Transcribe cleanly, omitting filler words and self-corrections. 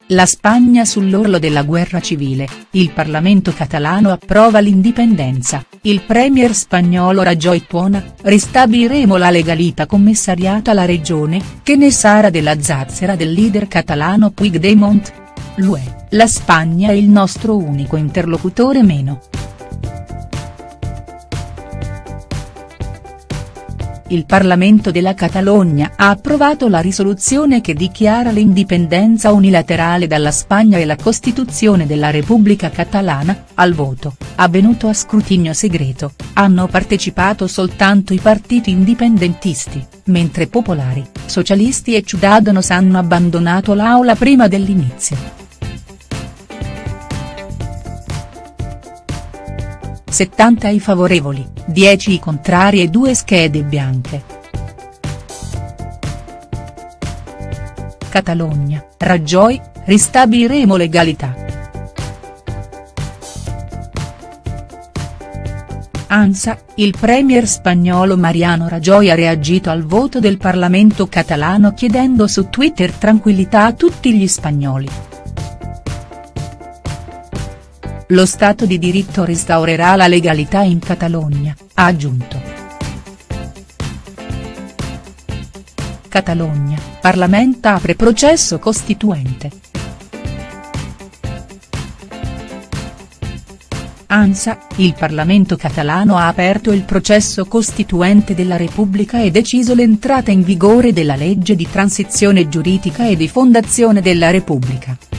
La Spagna sull'orlo della guerra civile, il Parlamento catalano approva l'indipendenza, il premier spagnolo Rajoy tuona, ristabiliremo la legalità commissariata alla regione, che ne sarà della zazzera del leader catalano Puigdemont? L'UE, la Spagna è il nostro unico interlocutore meno. Il Parlamento della Catalogna ha approvato la risoluzione che dichiara l'indipendenza unilaterale dalla Spagna e la Costituzione della Repubblica Catalana. Al voto, avvenuto a scrutinio segreto, hanno partecipato soltanto i partiti indipendentisti, mentre Popolari, Socialisti e Ciudadanos hanno abbandonato l'aula prima dell'inizio. 70 i favorevoli, 10 i contrari e 2 schede bianche. Catalogna, Rajoy, ristabiliremo legalità. ANSA, il premier spagnolo Mariano Rajoy ha reagito al voto del Parlamento catalano chiedendo su Twitter tranquillità a tutti gli spagnoli. Lo Stato di diritto restaurerà la legalità in Catalogna, ha aggiunto. Catalogna, Parlamento apre processo costituente. ANSA, il Parlamento catalano ha aperto il processo costituente della Repubblica e deciso l'entrata in vigore della legge di transizione giuridica e di fondazione della Repubblica.